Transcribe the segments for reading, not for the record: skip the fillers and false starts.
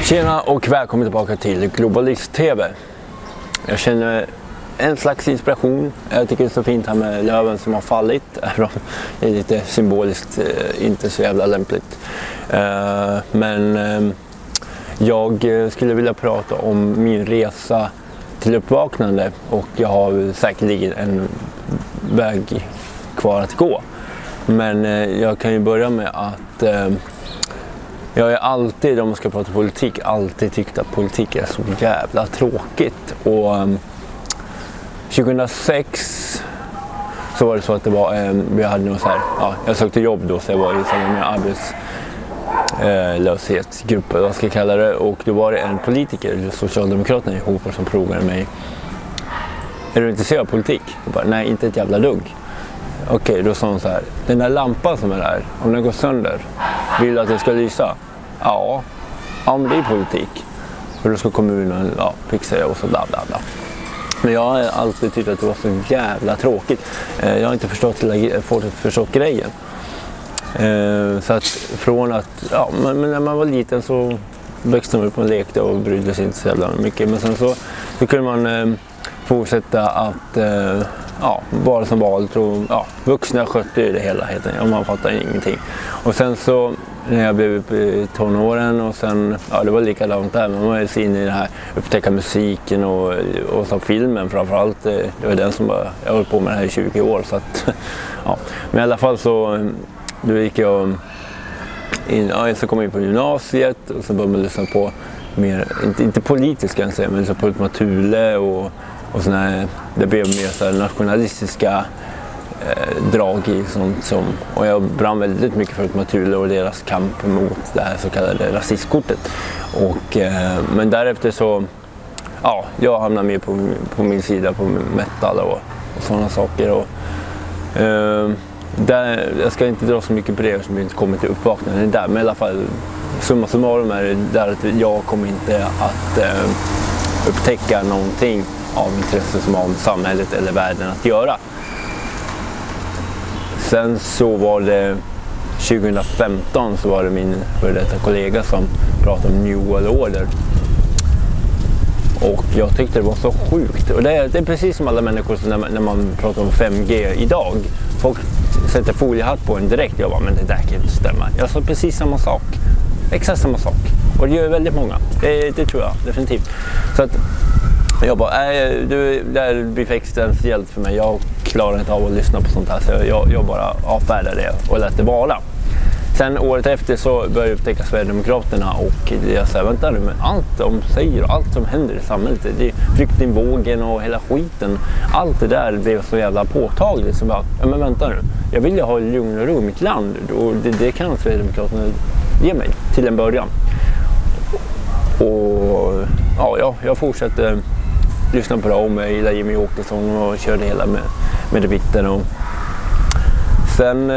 Tjena och välkommen tillbaka till Globalist TV. Jag känner en slags inspiration. Jag tycker det är så fint här med löven som har fallit. Det är lite symboliskt, inte så jävla lämpligt. Men jag skulle vilja prata om min resa till uppvaknande. Och jag har säkerligen en väg kvar att gå. Men jag kan ju börja med att jag är alltid, om man ska prata politik, alltid tyckt att politik är så jävla tråkigt. Och 2006 så var det så att det var, vi hade någon så här, jag sökte jobb då, så jag var i samband med arbetslöshetsgrupp, vad ska jag kalla det. Och då var det en politiker, Socialdemokraterna ihop, som frågade mig: är du intresserad av politik? Jag bara, nej, inte ett jävla dugg. Okej, då sa hon så här: den där lampan som är där, om den går sönder, vill du att den ska lysa? Ja, men det är politik. För då ska kommunen fixa det och så bla bla bla. Men jag har alltid tyckt att det var så jävla tråkigt. Jag har inte förstått grejen. Så att från att, men när man var liten så växte man upp och lekte och brydde sig inte så jävla mycket. Men sen så kunde man fortsätta att bara som vanligt, och vuxna skötte det hela helt enkelt, och man fattar ingenting. Och sen så när jag blev uppe i tonåren, och sen, det var likadant där, man var ju inne i det här, upptäcka musiken och så filmen framförallt. Det var den som jag höll på med det här i 20 år, så att men i alla fall så då gick jag in, så kom jag in på gymnasiet, och så började man lyssna på mer, inte politiskt kan jag säga, men så på Ultima Thule och såna här, det blev mer så här nationalistiska drag i sånt som, och jag brann väldigt mycket för Ultima Thule och deras kamp mot det här så kallade rasistkortet. Och men därefter så jag hamnade med på min sida på metal och sådana saker, och där, jag ska inte dra så mycket på det som inte kommer till uppvaknande där, men i alla fall summa summarum är det där att jag kommer inte att upptäcka någonting av intresse som har med samhället eller världen att göra. Sen så var det 2015, så var det min före detta kollega som pratade om New World Order. Och jag tyckte det var så sjukt. Och det är precis som alla människor när man pratar om 5G idag. Folk sätter foliehatt på en direkt. Jag bara, men det där kan inte stämma. Jag sa precis samma sak. Exakt samma sak. Och det gör väldigt många. Det tror jag definitivt. Så att jag bara, det här blir för existentiellt för mig. Jag klarar inte av att lyssna på sånt här. Så jag bara avfärdar det och lät det vara. Sen året efter så började jag upptäcka Sverigedemokraterna, och jag sa, vänta nu, men allt de säger och allt som händer i samhället, det är flyktingvågen och hela skiten, allt det där blev så jävla påtagligt. Så bara, men vänta nu, jag vill ju ha lugn och ro i mitt land, och det kan Sverigedemokraterna ge mig till en början. Och jag fortsatte lyssna på dem, jag gillade Jimmy Åkesson och körde hela med det vitten. Och sen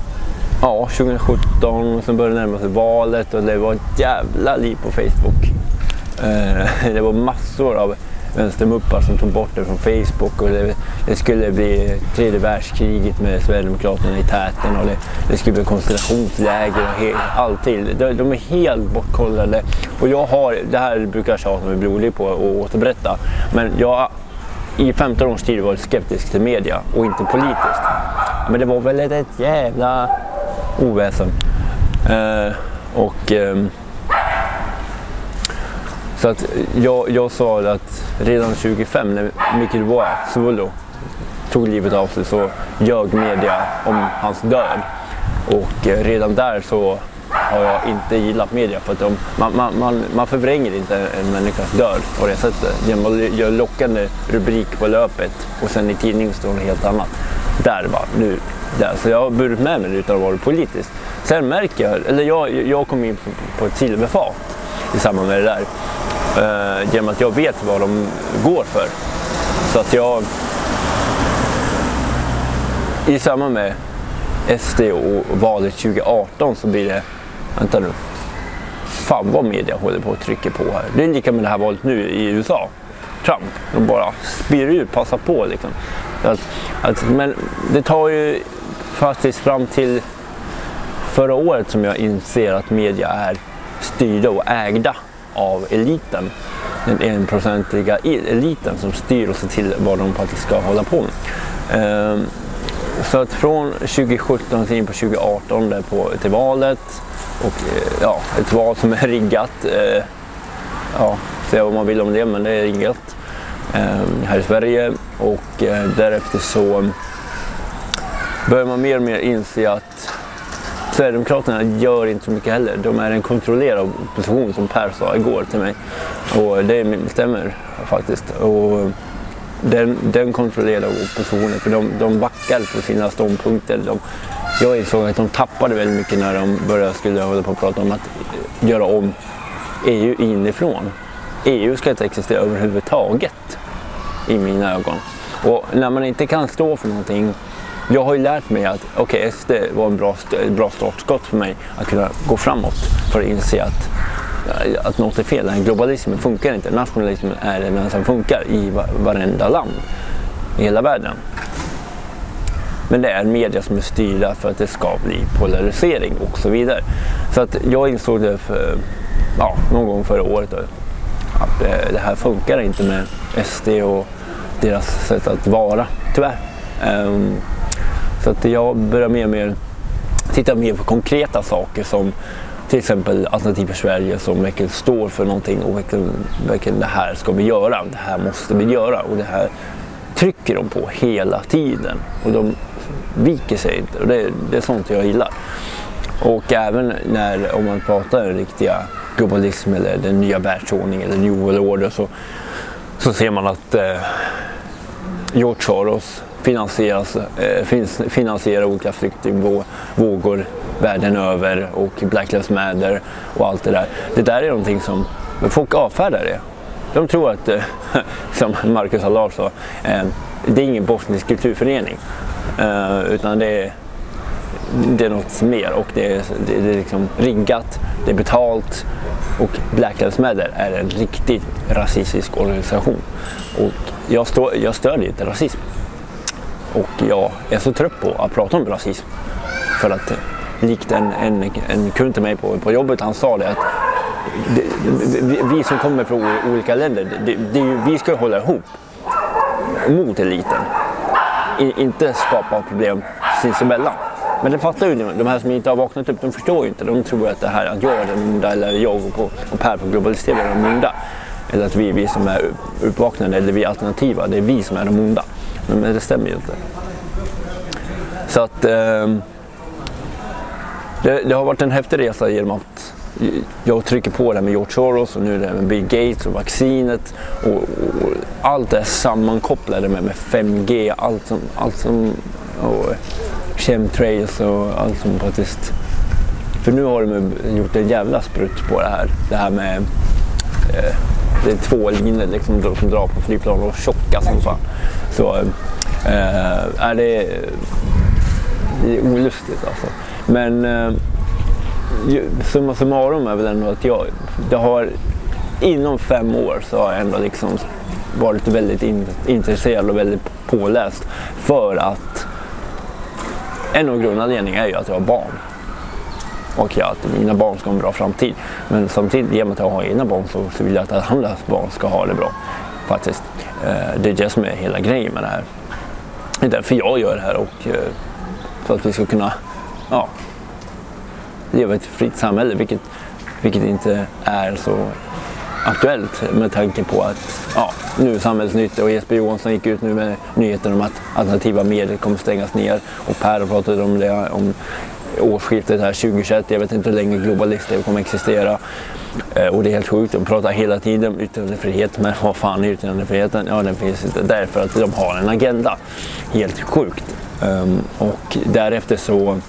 2017, sen började det närma sig valet, och det var ett jävla liv på Facebook. Det var massor av vänstermuppar som tog bort det från Facebook, och det skulle bli tredje världskriget med Sverigedemokraterna i täten, och det skulle bli koncentrationsläger och allting. De är helt bortkollade, och det här brukar jag tjata med blodig på och återberätta, men jag i 15 års tid varit skeptisk till media och inte politiskt. Men det var väl ett jävla oväsen. Så att jag sa att redan 2005 när Mikael Svulo tog livet av sig, så ljög media om hans död. Och redan där så har jag inte gillat media, för att man förvränger inte en människas död på det sättet. Man gör lockande rubrik på löpet, och sen i tidningen står det helt annat. Så jag har burit med mig utan att vara politiskt. Sen märker jag kom in på ett silverfat i samband med det där. Genom att jag vet vad de går för. Så att jag i samband med SD och valet 2018 så blir det, vänta nu, fan vad media håller på att trycka på här. Det är lika med det här valet nu i USA. Trump, de bara spyr ut, passar på liksom. Men det tar ju faktiskt fram till förra året som jag inser att media är styrda och ägda av eliten. Den 1%-iga eliten som styr och ser till vad de faktiskt ska hålla på med. Så att från 2017 till in på 2018 där till valet, och ja, ett val som är riggat, säga vad man vill om det, men det är riggat här i Sverige, och därefter så börjar man mer och mer inse att Sverigedemokraterna gör inte så mycket heller. De är en kontrollerad opposition, som Per sa igår till mig, och det stämmer faktiskt. Och den kontrollerade oppositionen, för de backar på sina ståndpunkter. Jag insåg att de tappade väldigt mycket när de skulle hålla på att prata om att göra om EU inifrån. EU ska inte existera överhuvudtaget i mina ögon. Och när man inte kan stå för någonting, jag har ju lärt mig att SD var en bra startskott för mig att kunna gå framåt, för att inse att något är fel. Den här globalismen funkar inte. Nationalismen är den som funkar i varenda land i hela världen. Men det är media som är styrda för att det ska bli polarisering och så vidare. Så att jag insåg det någon gång förra året att det här funkar inte med SD och deras sätt att vara, tyvärr. Så att jag börjar mer titta mer på konkreta saker, som till exempel Alternativ för Sverige, som verkligen står för någonting och verkligen det här ska vi göra, det här måste vi göra, och det här trycker de på hela tiden, och de viker sig inte, och det är sånt jag gillar. Och även om man pratar om riktiga globalism eller den nya världsordningen eller New World Order, så ser man att George Soros finansierar olika flyktingvågor världen över, och Black Lives Matter och allt det där. Det där är någonting som folk avfärdar det. De tror att, som Marcus Allard sa, det är ingen bosnisk kulturförening, utan det är något mer, och det är liksom riggat, det är betalt, och Black Lives Matter är en riktigt rasistisk organisation. Och jag stödjer inte rasism. Och jag är så trött på att prata om rasism. För att likt en kund till mig på jobbet, han sa det att vi som kommer från olika länder, vi ska hålla ihop mot eliten. Inte skapa problem sinsemellan. Men det fattar ju de här som inte har vaknat upp, de förstår ju inte. De tror att det här att jag är den onda, eller jag och Per på Globalisk TV är de onda. Eller att vi som är uppvaknade, eller vi alternativa, det är vi som är de onda. Men det stämmer ju inte. Så att det har varit en häftig resa genom att jag trycker på det med George Soros, och nu är det med Bill Gates och vaccinet och allt det sammankopplade med 5G, allt som och chemtrails och allt som faktiskt, för nu har de gjort en jävla sprutt på det här med det är 2 linjer liksom, som drar på flygplan och tjocka som fan. Så är det är olustigt alltså. Men summa summarum är väl ändå att det har inom 5 år så har jag ändå liksom varit väldigt intresserad och väldigt påläst, för att en av grundanledningarna är ju att jag har barn. Och att mina barn ska ha en bra framtid. Men samtidigt, genom att jag har egna barn, så vill jag att andras barn ska ha det bra. Faktiskt. Det är det som är hela grejen med det här. Det är därför jag gör det här, och för att vi ska kunna leva i ett fritt samhälle, vilket inte är så aktuellt med tanke på att nu Samhällsnytt och Jesper Johansson gick ut nu med nyheten om att alternativa medier kommer stängas ner, och Per har pratat om det om årsskiftet här 2021. Jag vet inte hur länge globalister kommer existera, och det är helt sjukt. De pratar hela tiden om yttrandefrihet, men vad fan är yttrandefriheten? Ja, den finns inte, därför att de har en agenda. Helt sjukt. Och därefter så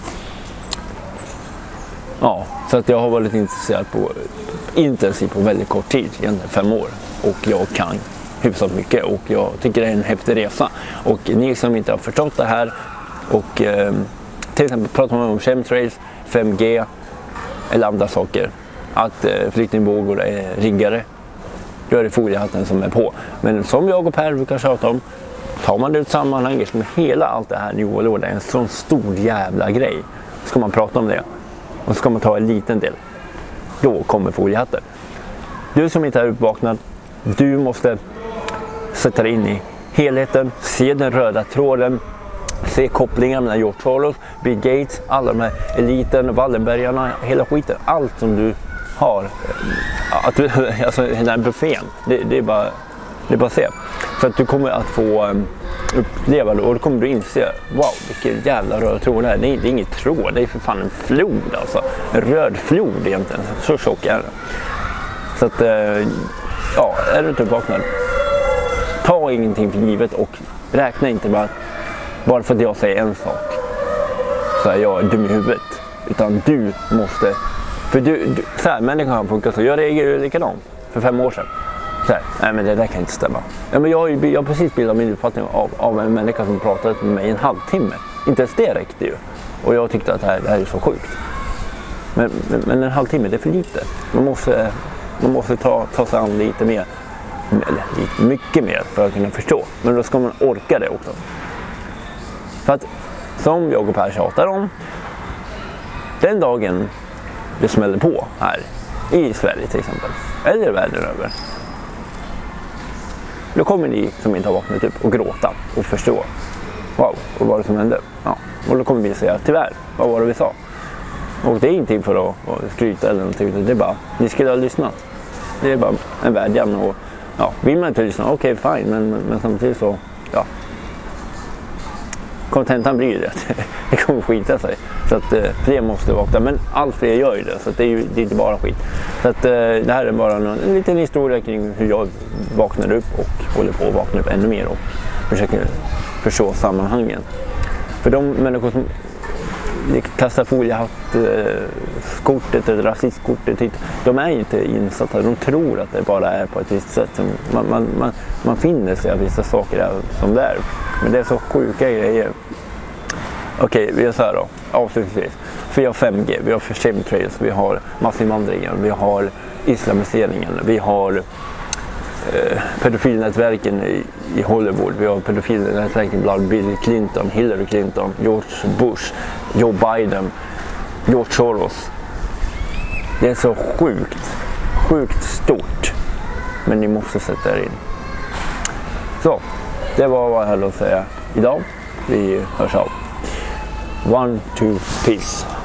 så att jag har varit intensivt på väldigt kort tid, egentligen 5 år, och jag kan hyfsat mycket, och jag tycker det är en häftig resa. Och ni som inte har förstått det här, och till exempel pratar man om chemtrails, 5G eller andra saker, att flyktingvågor är riggare, då är det foliehatten som är på. Men som jag och Per brukar tjata om, tar man det ut sammanhanget med hela allt det här New World Order, är en sån stor jävla grej, ska man prata om det. Och så ska man ta en liten del. Då kommer foliehatten. Du som inte är uppvaknad, du måste sätta dig in i helheten, se den röda tråden, se kopplingen mellan George Soros, Bill Gates, alla de här eliten, Wallenbergarna, hela skiten, allt som du har, alltså den här buffén, det är bara att se. För att du kommer att få uppleva det och då kommer du inse, wow, vilken jävla röd tråd det här. Det är inget tråd, det är för fan en flod alltså. En röd flod egentligen, så tjock är det. Så att, ja, är du inte uppvaknad, ta ingenting för givet och räkna inte bara för att jag säger en sak så är jag dum i huvudet. Utan du måste, för du så här, människan funkar så. Jag reagerade likadant för 5 år sedan. Så här, nej men det där kan inte stämma. Ja, men jag har precis bildat min uppfattning av en människa som pratade med mig i en halvtimme. Inte ens det räckte ju. Och jag tyckte att det här är så sjukt. Men en halvtimme, det är för lite. Man måste ta sig an lite mer. Eller mycket mer för att kunna förstå. Men då ska man orka det också. För att, som jag och Per tjatar om, den dagen det smäller på här i Sverige till exempel, eller världen över, då kommer ni som inte har vaknat upp och gråta och förstå, wow, vad var det som hände? Ja. Och då kommer vi säga, tyvärr, vad var det vi sa? Och det är ingenting för att skryta eller någonting, utan det är bara, ni skulle ha lyssnat. Det är bara en vädjan och ja, vill man inte lyssna, okej, fine, men samtidigt så, ja. Kontentan blir ju det, det kommer skita sig. Så att fler måste vakna, men allt fler gör ju det, så att det är inte bara skit. Så att det här är bara en liten historia kring hur jag vaknade upp och håller på att vakna upp ännu mer och försöker förstå sammanhangen. För de människor som kastar foliehatt-kortet eller rasistkortet hit, de är inte insatta, de tror att det bara är på ett visst sätt. Man finner sig av vissa saker är som det är, men det är så sjuka grejer. Okej, vi gör så här då, avslutningsvis. Vi har 5G, vi har chemtrails, vi har massinvandringen, vi har islamiseringen, vi har pedofilnätverken i Hollywood, vi har pedofilnätverken bland Bill Clinton, Hillary Clinton, George Bush, Joe Biden, George Soros. Det är så sjukt stort, men ni måste sätta er in. Så, det var vad jag hade att säga idag. Vi hörs av. 1, 2, peace.